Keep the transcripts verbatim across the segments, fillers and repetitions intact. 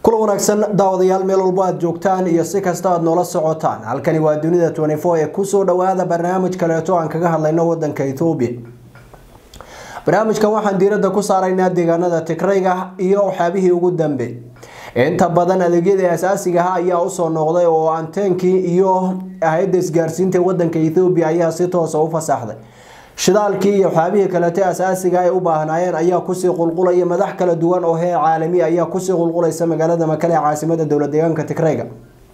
كل wanaagsan daawadayaal meel walba aad joogtaan iyo si kasta aad noola socotaan halkani waa dunida twenty four ee ku soo dhawaada barnaamij kale oo aan kaga hadlayno wadanka Itoobiya barnaamijkan waxaan diiradda ku saaraynaa deegaanada Tigrayga iyo waxyaabihii ugu dambeeyay inta badan adeegyada asaasiga ah ayaa u soo noqday oo anteenkii iyo hay'adda isgaarsiinta wadanka Itoobiya ayaa si toos ah u fasaxday shidaalkii iyo waxyaabihii kale ee asaasiga ay u baahnayeen ayaa ku sii qulqulaya madax kala duwan oo heer caalami ayaa ku sii qulqulaysa magaalada Makale caasimadda dawladda deegaanka Tigrayga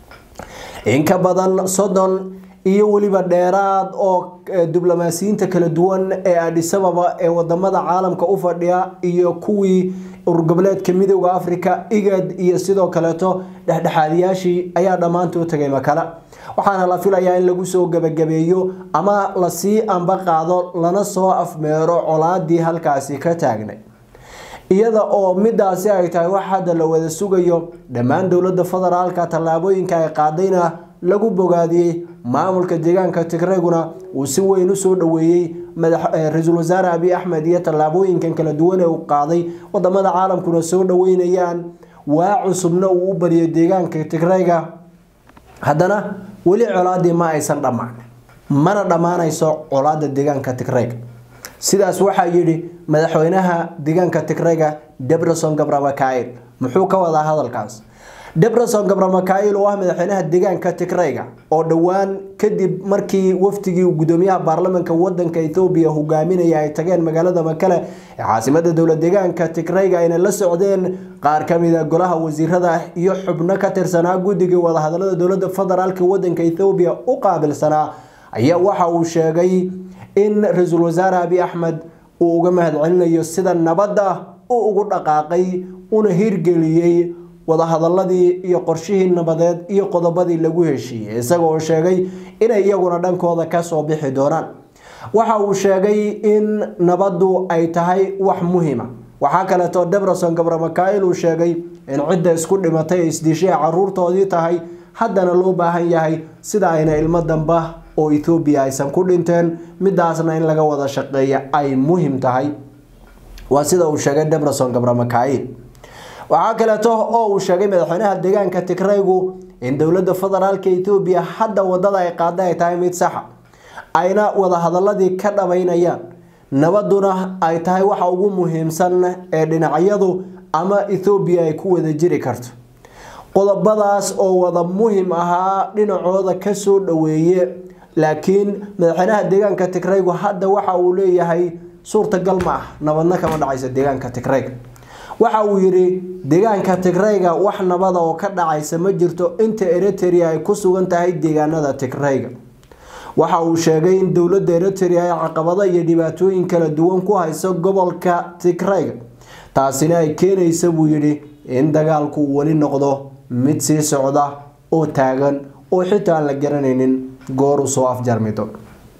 in ka badan soddon iyo waliba dheeraad oo diblomaasiyiinta kala duwan ee Addis Ababa ee wadamada caalamka u fadhiya iyo kuwii urgoboleedka midowga Afrika igad iyo sidoo kale to dhexdhexaadiyaashii ayaa dhamaantood tagay Makale waxaana la filayaa in lagu soo gabagabeeyo ama la sii amba qaado lana soo afmeero colaadii halkaasi ka taagnay iyada oo midaasi ay tahay wax hadda la wada sugayo dhammaan dawladda federaalka talaabooyinka ay qaadayna lagu bogaadiyay maamulka deegaanka Tigrayguna uu si weyn u soo dhaweeyay madax ra'iisul wasaare Abiy Ahmed iyo talaabooyinkan kala duwan ee uu qaaday wadamada caalamkuna soo dhaweynayaan waa cusubna uu u bariyay deegaanka Tigrayga haddana wali colaadii ma aysan dhamaan mana dhamaanayso colaada deegaanka Tigrayga sidaas waxa yiri madaxweynaha deegaanka Tigrayga Debretsion Gebremichael muxuu ka wada hadalkaas Debretsion Gebremichael oo ah madaxweynaha deegaanka Tigrayga oo dhawaan kadib markii waftigii gudoomiyaha baarlamaanka wadanka Itoobiya hogaaminayay ay tageen magaalada Makale ee caasimadda dawladda deegaanka Tigrayga ay la socdeen qaar kamid ah golaha wasiirada iyo xubno ka tirsanaa guddiga wada hadallada dawladda federaalka wadanka Itoobiya u qaabilsanaa ayaa waxa uu sheegay in ra'iisul wasaare Abiy Ahmed uu uga mahadcelinayo sida nabadda uu ugu dhaqaaqay una hirgeliyay wada hadalladii iyo qorshihii nabadeed iyo qodobadii lagu heshiiyay isagoo sheegay in iyaguna dhankooda ka soo bixi doonaan waxa uu sheegay in nabaddu ay tahay wax muhiim ah waxa kale oo Debretsion Gebremichael uu sheegay in cidda isku dhimatay isdishay caruurtoodii tahay haddana loo baahan yahay sida ayna ilmo damba oo Itoobiya aysan ku dhinteen midaasna in laga wada shaqeeyo ay muhiim tahay waa sida uu sheegay Debretsion Gebremichael waxa kale oo uu sheegay madaxweynaha deegaanka Tigraygu in dawladda federaalka Itoobiya hadda wadada ay qaaday tahay mid sax ah ayna wada hadalladii ka dhabaynayaan nabaduna ay tahay waxa ugu muhiimsan ee dhinacyadu ama Itoobiya ay ku wada jiri karto qodobadaas oo wada muhiim ahaa dhinacooda ka soo dhaweeyay laakiin madaxweynaha deegaanka Tigraygu hadda waxa uu leeyahay suurtagal ma ah nabadna kama dhacayso deegaanka Tigrayga waxa uu yiri deegaanka Tigrayga wax nabada oo ka dhacaysa ma jirto inta Eritrea ay ku sugan tahay deegaanada Tigrayga waxa uu sheegay in dawladda Eritrea ay caqabado iyo dhibaatooyin kala duwan ku hayso gobolka Tigrayga taasina ay keenayso buu yiri in dagaalku wali noqdo mid sii socda oo taagan oo xitaa la garanaynin goor soo afjarmito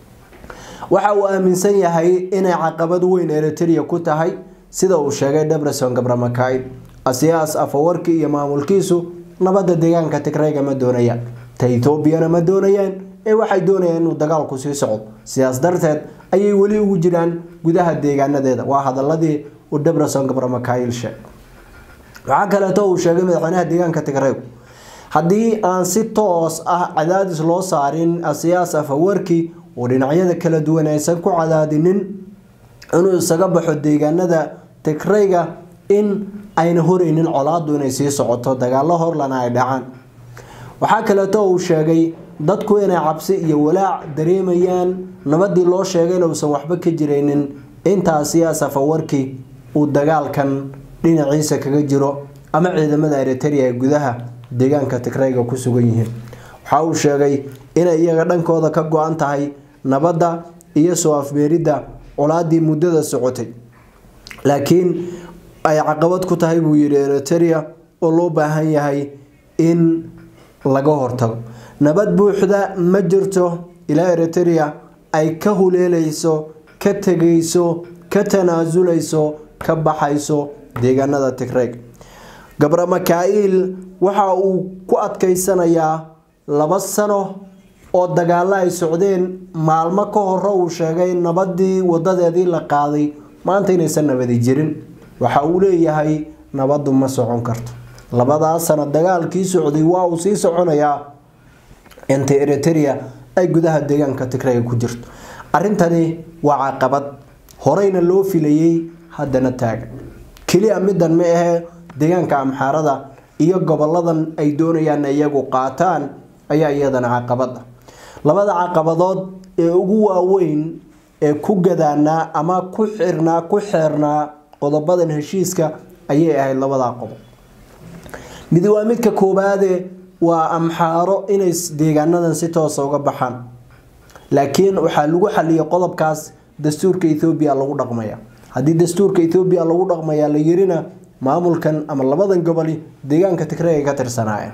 waxa uu aaminsan yahay in ay caqabad weyn Eritrea ku tahay sida uu sheegay Debretsion Gebremichael asiyaas afawarki iyo maamulkiisu nabadda deegaanka Tigrayga ma doonayaan Itoobiya ma doonayaan ee waxay doonayaan inuu dagaalku sii socdo siyaas darteed ayay wali ugu jiraan gudaha deegaanadeeda waa hadalladii uu Debretsion Gebremichael sheegay waxa kale oo uu sheegay madaxweynaha deegaanka Tigrayga haddii aan si toos ah cadaadis loo saarin asiyaas afawarki oo dhinacyada kala duwan aysan ku cadaadinin inuu isaga baxo deegaanada Tigrayga in ayna horeynin colaadu inay sii socoto dagaalo horlana ay dhacaan waxa kale oo uu sheegay dadku inay cabsi iyo walaac dareemayaan nabadii loo sheegay inuu san waxba ka jireynin intaas siyaas afawarki uu dagaalkan dhinaciisa kaga jiro ama ciidamada Eritrea ee gudaha deegaanka Tigrayga ku sugan yihiin waxa uu sheegay in iyaga dhankooda ka go'an tahay nabadda iyo soo afmeerida colaadii muddada socotay laakiin ay caqabad ku tahay buu yiri Eritrea oo loo baahan yahay in laga hortago nabad buuxda ma jirto ilaa Eritrea ay ka huleelayso ka tagayso ka tanaazulayso ka baxayso deegaanada Tigrayga Gebremichael waxa uu ku adkaysanayaa laba sano oo dagaal ay socdeen maalmo ka hor uu sheegay nabadii wadadeedii la qaaday maanta inaysan nabadi jirin waxa uu leeyahay nabadu ma socon karto labadaas sano dagaalkii socday waa uu sii soconayaa inta Eritrea ay gudaha deegaanka Tigray ku jirto. Arrintani waa caqabad horeyna loo filayay haddana taagan. Kaliya midan ma aha deegaanka Amxaarada iyo goboladan ay doonayaan iyagu qaataan ayaa iyadana caqabad ah. Labada caqabadood ee ugu waaweyn ee ku gadaana ama ku xirna ku xirna qodobadan heshiiska ayay ahayd labada qodob. mid waa midka koobaad waa Amxaaro inay deegaanadan si toos ah uga baxaan, laakiin waxa lagu xaliyay qodobkaas dastuurka Ethiopia lagu dhaqmaya. haddii dastuurka Ethiopia lagu dhaqmaya la yirina maamulkan ama labadan gobol deegaanka Tigray ka tirsanayeen.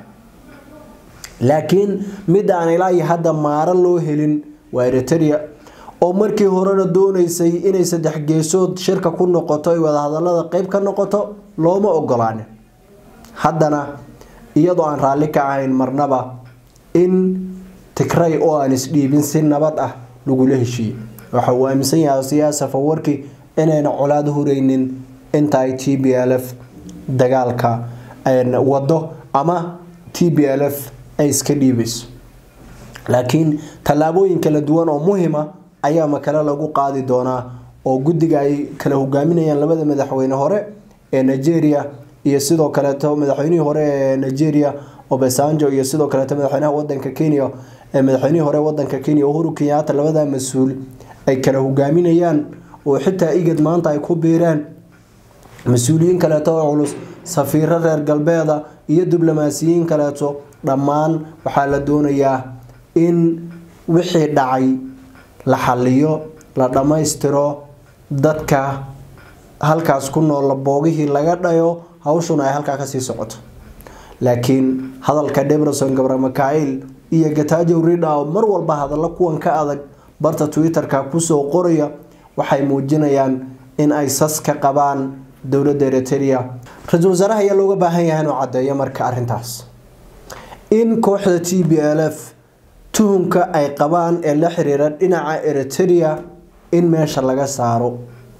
laakiin mid aan ilaa hadda maara loo helin waa Eritrea oo markii horena doonaysay inay saddex geesood shirka ku noqoto ay wada hadallada qayb ka noqoto looma ogolaanin. haddana iyadoo aan raali ka ahayn marnaba in Tigray oo aan isdhiibin si nabad ah lagu heshiiyo. waxa uu aaminsan yahay siyaasad fawarki inayna colaad hureynin inta ay T B L F dagaalka ay wado ama T B L F ay iska dhiibeyso. laakiin talaabooyin kala duwan oo muhiim ah ayaa makala lagu qaadi doonaa oo guddiga ay kala hogaaminayaan labada madaxweyne hore ee Nigeria iyo sidoo kale madaxweynihii hore ee Nigeria Obasanjo iyo sidoo kale madaxweynaha wadanka Kenya ee madaxweynihii hore wadanka Kenya Uhuru Kenyatta labada mas'uul ay kala hogaaminayaan oo xitaa igad maanta ay ku biireen mas'uuliyiin kale oo culus safiirro reer galbeeda iyo diblomaasiyiin kale oo dhammaan waxa la doonayaa in wixii dhacay la xalliyo la dhameystiro dadka halkaas ku nool boogihii laga dhayo hawshuna ay halka ka sii socoto. laakiin hadalka Debretsion Gebremichael iyo Getachew Reda mar walba hadallo kuwan ka adag barta Twitter-ka ku soo qoraya waxay muujinayaan in ay sas ka qabaan dawladda Eritrea. Ra'iisul Wasaaraha ayaa looga baahan yahay inuu cadeeyo marka arrintaas in kooxda T B L F tuhunka ay qabaan ee la xiriira dhinaca Eritrea in meesha laga saaro,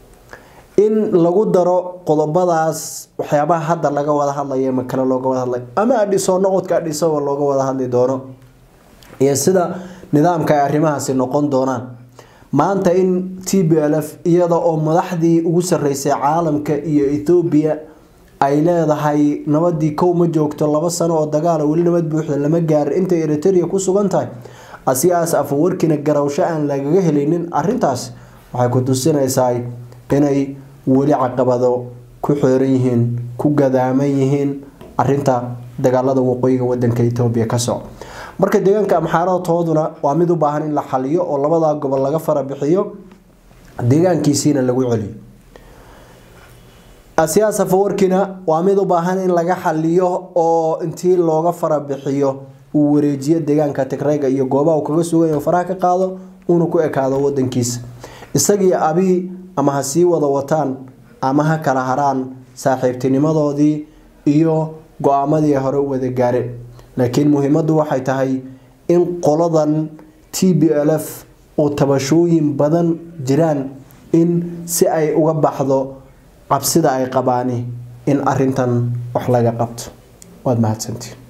in lagu daro qodobadaas waxyaabaha hadda laga wada hadlayo ma kala looga wada hadlay ama adhiso noqodka adhiso looga wada hadli doono iyo sida nidaamka ay arrimahaasi noqon doonaan. maanta in T B L F iyada oo madaxdii ugu sareysay caalamka iyo Ethiopia ay leedahay nabadii kow ma joogto laba sano oo dagaal wali nabad buuxda lama gaar inta Eritrea ku sugan tahay asiyaas afwarkina garawsho aan lagaga helaynin. arrintaas waxay ku tusinaysaa inay wali caqabado ku xeeran yihiin ku gadaaman yihiin arrinta dagaalada waqooyiga wadanka Ethiopia ka soo. marka deegaanka Amxaarada tooduna waa mid u baahan in la xaliyo oo labada gobol laga fara bixiyo deegaankiisina lagu celiyo. asiyaasa fawarkina waa mid u baahan in laga xaliyo oo intii looga fara bixiyo uu wareejiyo deegaanka Tigray iyo goobaha uu kaga sugan yahay faraha ka qaado uu ku ekaado wadankiisa. isagii abi ama ha sii wada wataan ama ha kala haraan saaxiibtinimadoodii iyo go'aamadii hore u wada gaareen. laakiin muhiimadu waxay tahay in qoladan T B L F oo tabashooyin badan jiraan in si ay uga baxdo cabsida ay qabaani in arrintan wax laga qabto. waad mahadsantiin.